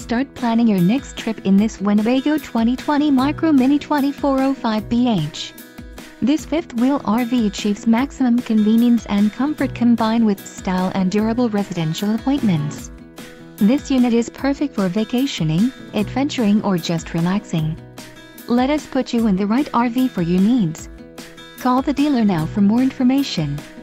Start planning your next trip in this Winnebago 2020 Micro Minnie 2405BH. This fifth-wheel RV achieves maximum convenience and comfort combined with style and durable residential appointments. This unit is perfect for vacationing, adventuring, or just relaxing. Let us put you in the right RV for your needs. Call the dealer now for more information.